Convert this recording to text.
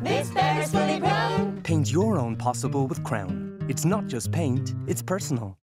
This bear is fully grown. Paint your own possible with Crown. It's not just paint, it's personal.